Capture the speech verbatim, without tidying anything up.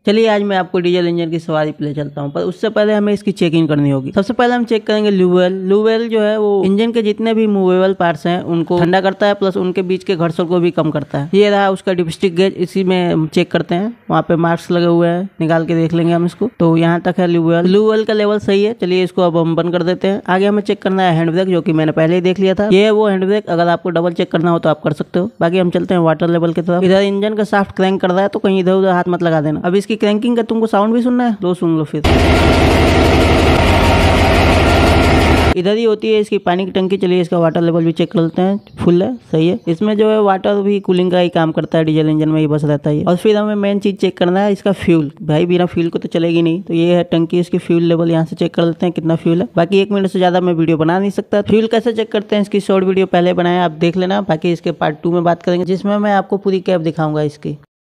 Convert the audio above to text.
चलिए आज मैं आपको डीजल इंजन की सवारी पे ले चलता हूँ, पर उससे पहले हमें इसकी चेकिंग करनी होगी। सबसे पहले हम चेक करेंगे ल्यूवेल। ल्यूवेल जो है वो इंजन के जितने भी मूवेबल पार्ट्स हैं उनको ठंडा करता है, प्लस उनके बीच के घर्षण को भी कम करता है। ये रहा उसका डिपस्टिक गेज, इसी में हम चेक करते हैं। वहाँ पे मार्क्स लगे हुए हैं, निकाल के देख लेंगे हम इसको। तो यहाँ तक है ल्यूवेल। ल्यूवेल का लेवल सही है। चलिए इसको अब हम बंद कर देते हैं। आगे हमें चेक करना है हैंड ब्रेक, जो कि मैंने पहले ही देख लिया था। ये है वो हैंड ब्रेक, अगर आपको डबल चेक करना हो तो आप कर सकते हो। बाकी हम चलते हैं वाटर लेवल की तरफ। इधर इंजन का शाफ्ट क्रैंक कर रहा है, तो कहीं इधर उधर हाथ मत लगा देना। अब इसकी क्रैंकिंग का तुमको साउंड भी सुनना है, लो सुन लो फिर। इधर ही होती है इसकी पानी की टंकी। चलिए इसका वाटर लेवल भी चेक कर लेते हैं। फुल है, सही है। इसमें जो है वाटर भी कूलिंग का ही काम करता है, डीजल इंजन में ही बस रहता है। और फिर हमें मेन चीज चेक करना है इसका फ्यूल। भाई बिना फ्यूल को तो चलेगी नहीं। तो ये है टंकी, इसकी फ्यूल लेवल यहाँ से चेक कर लेते हैं कितना फ्यूल है। बाकी एक मिनट से ज्यादा मैं वीडियो बना नहीं सकता। फ्यूल कैसे चेक करते हैं इसकी शॉर्ट वीडियो पहले बनाया, आप देख लेना। बाकी इसके पार्ट टू में बात करेंगे, जिसमें मैं आपको पूरी कैप दिखाऊंगा इसकी।